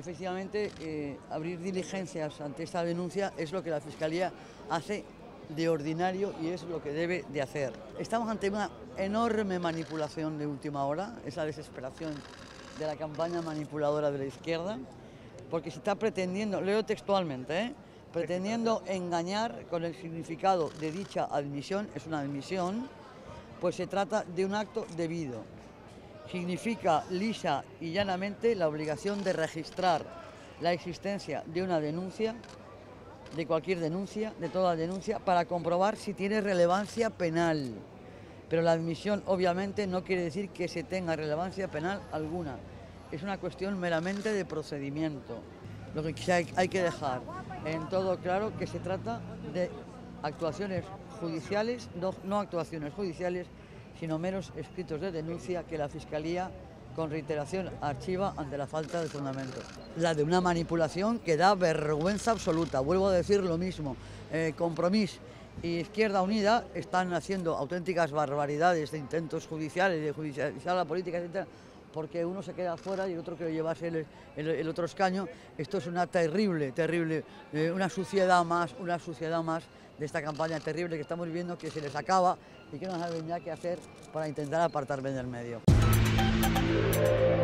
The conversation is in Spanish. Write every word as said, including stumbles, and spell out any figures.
efectivamente, eh, abrir diligencias ante esta denuncia es lo que la Fiscalía hace de ordinario y es lo que debe de hacer. Estamos ante una enorme manipulación de última hora, esa desesperación de la campaña manipuladora de la izquierda, porque se está pretendiendo, leo textualmente, ¿eh? pretendiendo engañar con el significado de dicha admisión, es una admisión, pues se trata de un acto debido. Significa lisa y llanamente la obligación de registrar la existencia de una denuncia, de cualquier denuncia, de toda denuncia, para comprobar si tiene relevancia penal. Pero la admisión obviamente no quiere decir que se tenga relevancia penal alguna. Es una cuestión meramente de procedimiento. Lo que hay que dejar en todo claro que se trata de actuaciones judiciales, no, no actuaciones judiciales, sino meros escritos de denuncia que la Fiscalía con reiteración archiva ante la falta de fundamento. La de una manipulación que da vergüenza absoluta. Vuelvo a decir lo mismo. Eh, Compromís y Izquierda Unida están haciendo auténticas barbaridades de intentos judiciales, de judicializar la política, etcétera, porque uno se queda fuera y el otro quiere llevarse el, el, el otro escaño. Esto es una terrible, terrible, eh, una suciedad más, una suciedad más de esta campaña terrible que estamos viviendo, que se les acaba y que no saben ya qué hacer para intentar apartarme del medio.